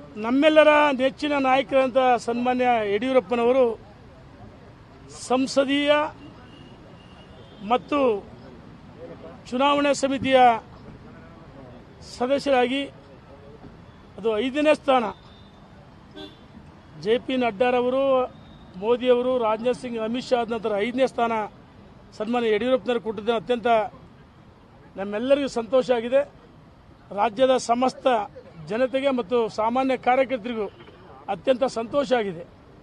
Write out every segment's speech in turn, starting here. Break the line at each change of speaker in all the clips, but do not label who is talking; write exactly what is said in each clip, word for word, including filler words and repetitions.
ನಮ್ಮೆಲ್ಲರ ನೆಚ್ಚಿನ ನಾಯಕರಂತ ಸನ್ಮಾನ್ಯ ಯಡಿಯೂರಪ್ಪನವರು ಸಂಸದೀಯ ಮತ್ತು ಚುನಾವಣಾ ಸಮಿತಿಯ ಸದಸ್ಯರಾಗಿ ಅದು ಐದನೇ ಸ್ಥಾನ. ಜೆ ಪಿ ನಡ್ಡಾರವರು, ಮೋದಿಯವರು, ರಾಜನಾಥ್ ಸಿಂಗ್, ಅಮಿತ್ ಶಾ ಆದ ನಂತರ ಐದನೇ ಸ್ಥಾನ ಸನ್ಮಾನ್ಯ ಯಡಿಯೂರಪ್ಪನವರು ಕೊಟ್ಟಿದ್ದ ಅತ್ಯಂತ ನಮ್ಮೆಲ್ಲರಿಗೂ ಸಂತೋಷ ಆಗಿದೆ. ರಾಜ್ಯದ ಸಮಸ್ತ ಜನತೆಗೆ ಮತ್ತು ಸಾಮಾನ್ಯ ಕಾರ್ಯಕರ್ತರಿಗೂ ಅತ್ಯಂತ ಸಂತೋಷ ಆಗಿದೆ.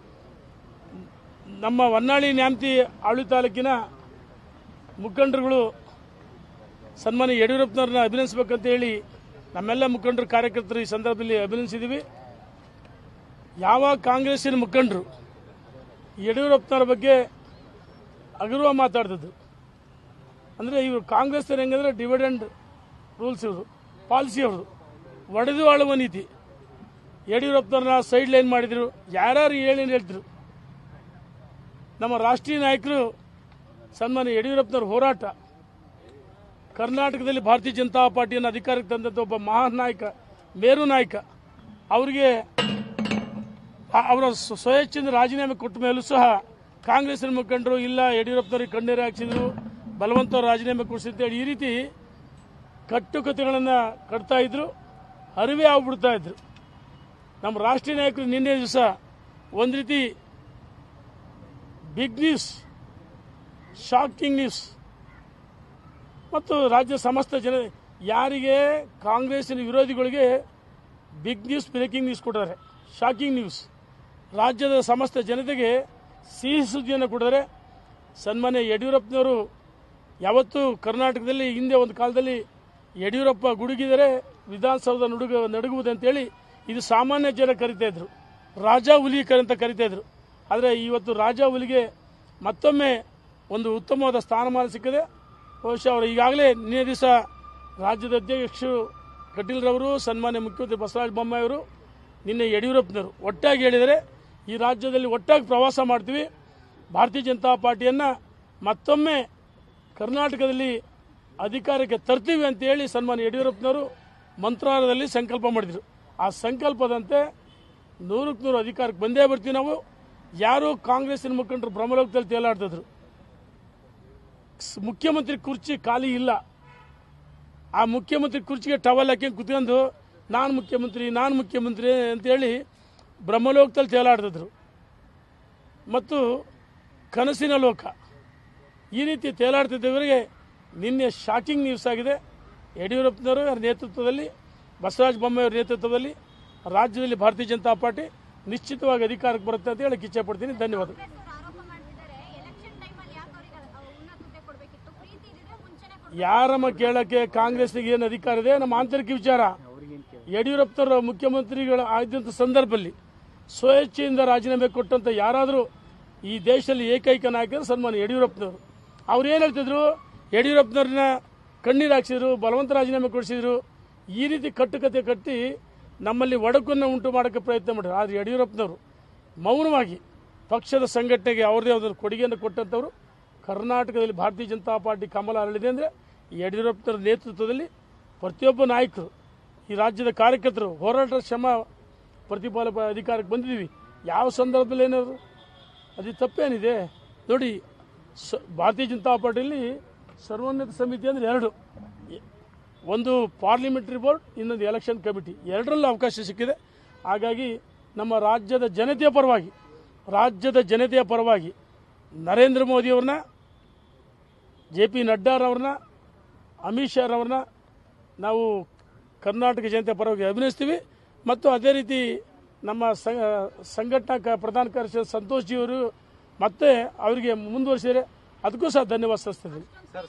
ನಮ್ಮ ಹೊನ್ನಾಳಿ ನ್ಯಾಮತಿ ಆಳ್ವಿ ತಾಲೂಕಿನ ಮುಖಂಡರುಗಳು ಸನ್ಮಾನ್ಯ ಯಡಿಯೂರಪ್ಪನವ್ರನ್ನ ಅಭಿನಂದಿಸಬೇಕಂತ ಹೇಳಿ ನಮ್ಮೆಲ್ಲ ಮುಖಂಡರು ಕಾರ್ಯಕರ್ತರು ಈ ಸಂದರ್ಭದಲ್ಲಿ ಅಭಿನಂದಿಸಿದ್ದೀವಿ. ಯಾವ ಕಾಂಗ್ರೆಸ್ಸಿನ ಮುಖಂಡರು ಯಡಿಯೂರಪ್ಪನವ್ರ ಬಗ್ಗೆ ಅಗೌರವ ಮಾತಾಡ್ತಿದ್ದು ಅಂದರೆ ಇವರು ಕಾಂಗ್ರೆಸ್ ಹೆಂಗಂದ್ರೆ ಡಿವಿಡೆಂಡ್ ರೂಲ್ಸ್ ಇವರು ಪಾಲಿಸಿ ಅವರು ಒಡೆದು ಆಳುವ ನೀತಿ. ಯಡಿಯೂರಪ್ಪನವ್ರನ್ನ ಸೈಡ್ ಲೈನ್ ಮಾಡಿದ್ರು, ಯಾರ್ಯಾರು ಏನೇನು ಹೇಳ್ತಿದ್ರು. ನಮ್ಮ ರಾಷ್ಟ್ರೀಯ ನಾಯಕರು ಸನ್ಮಾನ್ಯ ಯಡಿಯೂರಪ್ಪನವ್ರ ಹೋರಾಟ, ಕರ್ನಾಟಕದಲ್ಲಿ ಭಾರತೀಯ ಜನತಾ ಪಾರ್ಟಿಯನ್ನು ಅಧಿಕಾರಕ್ಕೆ ತಂದಂಥ ಒಬ್ಬ ಮಹಾನ್ ನಾಯಕ, ಮೇರು ನಾಯಕ, ಅವರಿಗೆ ಅವರ ಸ್ವಇಚ್ಛೆಯಿಂದ ರಾಜೀನಾಮೆ ಕೊಟ್ಟ ಮೇಲೂ ಸಹ ಕಾಂಗ್ರೆಸ್ನ ಮುಖಂಡರು ಇಲ್ಲ ಯಡಿಯೂರಪ್ಪನವ್ರಿಗೆ ಕಣ್ಣೀರು ಹಾಕಿಸಿದ್ರು, ಬಲವಂತವ್ರ ರಾಜೀನಾಮೆ ಕೊಡಿಸಿದ್ದೇಳಿ ಈ ರೀತಿ ಕಟ್ಟುಕತೆಗಳನ್ನು ಕಟ್ತಾ ಇದ್ರು, ಅರಿವೇ ಆಗ್ಬಿಡ್ತಾ ಇದ್ರು. ನಮ್ಮ ರಾಷ್ಟ್ರೀಯ ನಾಯಕರು ನಿನ್ನೆ ದಿವಸ ಒಂದು ರೀತಿ ಬಿಗ್ ನ್ಯೂಸ್, ಶಾಕಿಂಗ್ ನ್ಯೂಸ್ ಮತ್ತು ರಾಜ್ಯ ಸಮಸ್ತ ಜನ ಯಾರಿಗೆ ಕಾಂಗ್ರೆಸ್ಸಿನ ವಿರೋಧಿಗಳಿಗೆ ಬಿಗ್ ನ್ಯೂಸ್, ಬ್ರೇಕಿಂಗ್ ನ್ಯೂಸ್ ಕೊಟ್ಟಿದ್ದಾರೆ, ಶಾಕಿಂಗ್ ನ್ಯೂಸ್. ರಾಜ್ಯದ ಸಮಸ್ತ ಜನತೆಗೆ ಸಿಹಿ ಸುದ್ದಿಯನ್ನು ಕೊಡಿದರೆ ಸನ್ಮಾನ್ಯ ಯಡಿಯೂರಪ್ಪನವರು ಯಾವತ್ತೂ ಕರ್ನಾಟಕದಲ್ಲಿ ಹಿಂದೆ ಒಂದು ಕಾಲದಲ್ಲಿ ಯಡಿಯೂರಪ್ಪ ಗುಡುಗಿದರೆ ವಿಧಾನಸೌಧ ನಡುಗ ನಡುಗುವುದಂತೇಳಿ ಇದು ಸಾಮಾನ್ಯ ಜನ ಕರಿತಾ ಇದ್ರು, ರಾಜ ಹುಲಿ ಅಂತ ಕರಿತಾ ಇದ್ರು. ಆದರೆ ಇವತ್ತು ರಾಜ ಹುಲಿಗೆ ಮತ್ತೊಮ್ಮೆ ಒಂದು ಉತ್ತಮವಾದ ಸ್ಥಾನಮಾನ ಸಿಕ್ಕಿದೆ. ಬಹುಶಃ ಅವರು ಈಗಾಗಲೇ ನಿನ್ನೆ ದಿವಸ ರಾಜ್ಯದ ಅಧ್ಯಕ್ಷರು ಕಟೀಲ್ರವರು, ಸನ್ಮಾನ್ಯ ಮುಖ್ಯಮಂತ್ರಿ ಬಸವರಾಜ ಬೊಮ್ಮಾಯಿ ಅವರು, ನಿನ್ನೆ ಯಡಿಯೂರಪ್ಪನವರು ಒಟ್ಟಾಗಿ ಹೇಳಿದರೆ ಈ ರಾಜ್ಯದಲ್ಲಿ ಒಟ್ಟಾಗಿ ಪ್ರವಾಸ ಮಾಡ್ತೀವಿ, ಭಾರತೀಯ ಜನತಾ ಪಾರ್ಟಿಯನ್ನು ಮತ್ತೊಮ್ಮೆ ಕರ್ನಾಟಕದಲ್ಲಿ ಅಧಿಕಾರಕ್ಕೆ ತರ್ತೀವಿ ಅಂತೇಳಿ ಸನ್ಮಾನ್ಯ ಯಡಿಯೂರಪ್ಪನವರು ಮಂತ್ರಾಲಯದಲ್ಲಿ ಸಂಕಲ್ಪ ಮಾಡಿದರು. ಆ ಸಂಕಲ್ಪದಂತೆ ನೂರಕ್ಕೆ ನೂರು ಅಧಿಕಾರಕ್ಕೆ ಬಂದೇ ಬರ್ತೀವಿ ನಾವು. ಯಾರು ಕಾಂಗ್ರೆಸ್ಸಿನ ಮುಖಂಡರು ಬ್ರಹ್ಮಲೋಕದಲ್ಲಿ ತೇಲಾಡ್ತಿದ್ರು, ಮುಖ್ಯಮಂತ್ರಿ ಕುರ್ಚಿ ಖಾಲಿ ಇಲ್ಲ, ಆ ಮುಖ್ಯಮಂತ್ರಿ ಕುರ್ಚಿಗೆ ಟವಲ್ ಹಾಕಿ ಕುತ್ಕೊಂಡು ನಾನು ಮುಖ್ಯಮಂತ್ರಿ ನಾನು ಮುಖ್ಯಮಂತ್ರಿ ಅಂತೇಳಿ ಬ್ರಹ್ಮಲೋಕದಲ್ಲಿ ತೇಲಾಡ್ತಿದ್ರು ಮತ್ತು ಕನಸಿನ ಲೋಕ ಈ ರೀತಿ ತೇಲಾಡ್ತಿದ್ದವರಿಗೆ ನಿನ್ನೆ ಶಾಕಿಂಗ್ ನ್ಯೂಸ್ ಆಗಿದೆ. ಯಡಿಯೂರಪ್ಪನವರ ನೇತೃತ್ವದಲ್ಲಿ, ಬಸವರಾಜ ಬೊಮ್ಮಾಯಿಯವರ ನೇತೃತ್ವದಲ್ಲಿ ರಾಜ್ಯದಲ್ಲಿ ಭಾರತೀಯ ಜನತಾ ಪಾರ್ಟಿ ನಿಶ್ಚಿತವಾಗಿ ಅಧಿಕಾರಕ್ಕೆ ಬರುತ್ತೆ ಅಂತ ಹೇಳಕ್ಕೆ ಇಚ್ಛೆ ಪಡ್ತೀನಿ. ಧನ್ಯವಾದ. ಯಾರಮ್ಮ ಕೇಳಕ್ಕೆ ಕಾಂಗ್ರೆಸ್ಗೆ ಏನು ಅಧಿಕಾರ ಇದೆ? ನಮ್ಮ ಆಂತರಿಕ ವಿಚಾರ. ಯಡಿಯೂರಪ್ಪನವರ ಮುಖ್ಯಮಂತ್ರಿಗಳ ಆದಂಥ ಸಂದರ್ಭದಲ್ಲಿ ಸ್ವಇಚ್ಛೆಯಿಂದ ರಾಜೀನಾಮೆ ಕೊಟ್ಟಂತ ಯಾರಾದರೂ ಈ ದೇಶದಲ್ಲಿ ಏಕೈಕ ನಾಯಕರು ಸನ್ಮಾನ್ಯ ಯಡಿಯೂರಪ್ಪನವರು. ಅವ್ರು ಏನು ಹೇಳ್ತಿದ್ರು, ಯಡಿಯೂರಪ್ಪನವ್ರನ್ನ ಕಣ್ಣೀರು ಹಾಕ್ಸಿದ್ರು, ಬಲವಂತ ರಾಜೀನಾಮೆ ಕೊಡಿಸಿದ್ರು. ಈ ರೀತಿ ಕಟ್ಟುಕತೆ ಕಟ್ಟಿ ನಮ್ಮಲ್ಲಿ ಒಡಕನ್ನು ಉಂಟು ಮಾಡೋಕ್ಕೆ ಪ್ರಯತ್ನ ಮಾಡಿದ್ರು. ಆದರೆ ಯಡಿಯೂರಪ್ಪನವರು ಮೌನವಾಗಿ ಪಕ್ಷದ ಸಂಘಟನೆಗೆ ಅವ್ರದೇ ಒಂದು ಕೊಡುಗೆಯನ್ನು ಕೊಟ್ಟಂಥವ್ರು. ಕರ್ನಾಟಕದಲ್ಲಿ ಭಾರತೀಯ ಜನತಾ ಪಾರ್ಟಿ ಕಮಲ ಅರಳಿದೆ ಅಂದರೆ ಯಡಿಯೂರಪ್ಪನವರ ನೇತೃತ್ವದಲ್ಲಿ ಪ್ರತಿಯೊಬ್ಬ ನಾಯಕರು, ಈ ರಾಜ್ಯದ ಕಾರ್ಯಕರ್ತರು ಹೋರಾಟ ಶ್ರಮ ಪ್ರತಿಫಲ ಅಧಿಕಾರಕ್ಕೆ ಬಂದಿದ್ದೀವಿ. ಯಾವ ಸಂದರ್ಭದಲ್ಲಿ ಏನಾದ್ರು ಅದು ತಪ್ಪೇನಿದೆ ನೋಡಿ. ಭಾರತೀಯ ಜನತಾ ಪಾರ್ಟಿಯಲ್ಲಿ ಸರ್ವೋನ್ನತ ಸಮಿತಿ ಅಂದರೆ ಎರಡು, ಒಂದು ಪಾರ್ಲಿಮೆಂಟರಿ ಬೋರ್ಡ್, ಇನ್ನೊಂದು ಎಲೆಕ್ಷನ್ ಕಮಿಟಿ, ಎರಡರಲ್ಲೂ ಅವಕಾಶ ಸಿಕ್ಕಿದೆ. ಹಾಗಾಗಿ ನಮ್ಮ ರಾಜ್ಯದ ಜನತೆಯ ಪರವಾಗಿ ರಾಜ್ಯದ ಜನತೆಯ ಪರವಾಗಿ ನರೇಂದ್ರ ಮೋದಿಯವ್ರನ್ನ, ಜೆ ಪಿ ನಡ್ಡಾರವ್ರನ್ನ, ಅಮಿತ್ ಶಾ ಅವ್ರನ್ನ ನಾವು ಕರ್ನಾಟಕ ಜನತೆಯ ಪರವಾಗಿ ಅಭಿನಯಿಸ್ತೀವಿ. ಮತ್ತು ಅದೇ ರೀತಿ ನಮ್ಮ ಸಂಘಟನಾ ಪ್ರಧಾನ ಕಾರ್ಯದರ್ಶಿ ಸಂತೋಷ್ ಜಿ ಅವರು ಮತ್ತೆ ಅವರಿಗೆ ಮುಂದುವರಿಸಿದರೆ ಅದಕ್ಕೂ ಸಹ ಧನ್ಯವಾದ ಸಲ್ಲಿಸ್ತಿದ್ದೀನಿ.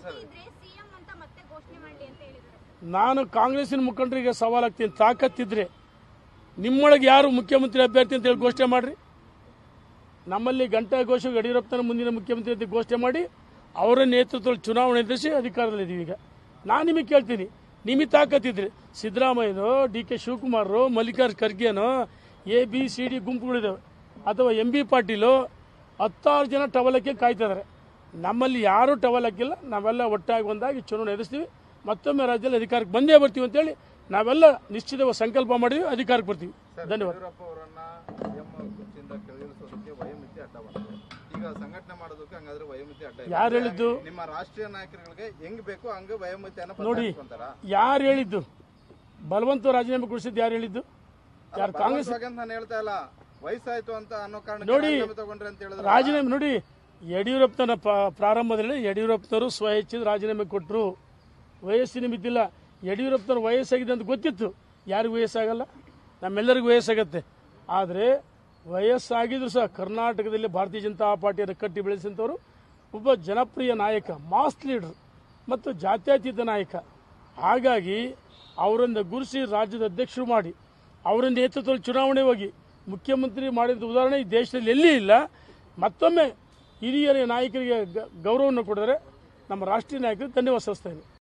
ನಾನು ಕಾಂಗ್ರೆಸ್ಸಿನ ಮುಖಂಡರಿಗೆ ಸವಾಲಾಗ್ತೀನಿ, ತಾಕತ್ತಿದ್ರೆ ನಿಮ್ಮೊಳಗೆ ಯಾರು ಮುಖ್ಯಮಂತ್ರಿ ಅಭ್ಯರ್ಥಿ ಅಂತ ಹೇಳಿ ಘೋಷಣೆ ಮಾಡ್ರಿ. ನಮ್ಮಲ್ಲಿ ಗಂಟಾ ಘೋಷ ಯಡಿಯೂರಪ್ಪನ ಮುಂದಿನ ಮುಖ್ಯಮಂತ್ರಿ ಅಂತ ಘೋಷಣೆ ಮಾಡಿ ಅವರ ನೇತೃತ್ವದಲ್ಲಿ ಚುನಾವಣೆ ಎದುರಿಸಿ ಅಧಿಕಾರದಲ್ಲಿದ್ದೀವಿ. ಈಗ ನಾನು ನಿಮಗೆ ಕೇಳ್ತೀನಿ, ನಿಮಗೆ ತಾಕತ್ತಿದ್ರೆ ಸಿದ್ದರಾಮಯ್ಯನೋ, ಡಿ ಕೆ ಶಿವಕುಮಾರೋ, ಮಲ್ಲಿಕಾರ್ಜುನ ಖರ್ಗೆನೋ, ಎ ಬಿ ಸಿ ಡಿ ಗುಂಪುಗಳಿದ್ದಾವೆ, ಅಥವಾ ಎಂ ಬಿ ಪಾಟೀಲೋ ಹತ್ತಾರು ಜನ ಟವಲಕ್ಕೆ ಕಾಯ್ತಿದ್ದಾರೆ. ನಮ್ಮಲ್ಲಿ ಯಾರೂ ಟವಲ್ ಹಾಕಿಲ್ಲ. ನಾವೆಲ್ಲ ಒಟ್ಟಾಗಿ ಒಂದಾಗಿ ಚುನಾವಣೆ ಎದುರಿಸ್ತೀವಿ, ಮತ್ತೊಮ್ಮೆ ರಾಜ್ಯದಲ್ಲಿ ಅಧಿಕಾರಕ್ಕೆ ಬಂದೇ ಬರ್ತೀವಿ ಅಂತೇಳಿ ನಾವೆಲ್ಲ ನಿಶ್ಚಿತ ಸಂಕಲ್ಪ ಮಾಡಿದ್ವಿ, ಅಧಿಕಾರಕ್ಕೆ ಬರ್ತೀವಿ. ಧನ್ಯವಾದ.
ಯಡಿಯೂರಪ್ಪ ಅವರನ್ನ ಸಿಎಂ ಕುರ್ಚಿಯಿಂದ ಕೆಳಗಿಳಿಸೋದಕ್ಕೆ ವಯೋಮಿತಿ ಅಡ್ಡ ಬಂತು. ಈಗ ಸಂಘಟನೆ ಮಾಡೋದಕ್ಕೆ ಹಂಗಾದ್ರೆ ವಯೋಮಿತಿ ಅಡ್ಡ
ಯಾರು ಹೇಳಿದ್ದು?
ನಿಮ್ಮ ರಾಷ್ಟ್ರೀಯ ನಾಯಕರುಗಳಿಗೆ ಹೆಂಗ್ ಬೇಕು ಹಂಗ ವಯೋಮಿತಿಯನ್ನು
ನೋಡಿ,
ಬದಲಾಯಿಸ್ಕೊಂತಾರ?
ಯಾರು ಹೇಳಿದ್ದು? ಬಲವಂತ ರಾಜೀನಾಮೆ ಕೊಡಿಸಿದ್ದು ಯಾರು ಹೇಳಿದ್ದು? ಯಾರು? ಕಾಂಗ್ರೆಸ್
ನಾನು ಹೇಳ್ತಾ ಇಲ್ಲ, ವಯಸ್ಸಾಯ್ತು ಅಂತ ಅನ್ನೋ ಕಾರಣ
ನೋಡಿ,
ತಗೊಂಡ್ರೆ ಅಂತ ಹೇಳಿದ್ರೆ
ರಾಜೀನಾಮೆ ನೋಡಿ, ಯಡಿಯೂರಪ್ಪನ ಪ್ರಾರಂಭದಲ್ಲಿ ಯಡಿಯೂರಪ್ಪನವರು ಸ್ವಇಚ್ಛೆಯಿಂದ ರಾಜೀನಾಮೆ ಕೊಟ್ಟರು. ವಯಸ್ಸಿನ ಮಿತಿಲ್ಲ. ಯಡಿಯೂರಪ್ಪನವ್ರ ವಯಸ್ಸಾಗಿದೆ ಅಂತ ಗೊತ್ತಿತ್ತು. ಯಾರಿಗೂ ವಯಸ್ಸಾಗಲ್ಲ, ನಮ್ಮೆಲ್ಲರಿಗೂ ವಯಸ್ಸಾಗತ್ತೆ. ಆದರೆ ವಯಸ್ಸಾಗಿದ್ರು ಸಹ ಕರ್ನಾಟಕದಲ್ಲಿ ಭಾರತೀಯ ಜನತಾ ಪಾರ್ಟಿಯನ್ನು ಕಟ್ಟಿ ಬೆಳೆಸಿದಂಥವರು ಒಬ್ಬ ಜನಪ್ರಿಯ ನಾಯಕ, ಮಾಸ್ ಲೀಡರ್ ಮತ್ತು ಜಾತ್ಯತೀತ ನಾಯಕ. ಹಾಗಾಗಿ ಅವರನ್ನು ಗುರುಸಿ ರಾಜ್ಯದ ಅಧ್ಯಕ್ಷರು ಮಾಡಿ ಅವರ ನೇತೃತ್ವದಲ್ಲಿ ಚುನಾವಣೆ ಹೋಗಿ ಮುಖ್ಯಮಂತ್ರಿ ಮಾಡಿದ ಉದಾಹರಣೆ ಈ ದೇಶದಲ್ಲಿ ಎಲ್ಲಿ ಇಲ್ಲ. ಮತ್ತೊಮ್ಮೆ ಹಿರಿಯ ನಾಯಕರಿಗೆ ಗೌರವವನ್ನು ಕೊಡಿದರೆ ನಮ್ಮ ರಾಷ್ಟ್ರೀಯ ನಾಯಕರಿಗೆ ಧನ್ಯವಾದ ಸಲ್ಲಿಸ್ತಾ ಇದ್ದೀನಿ.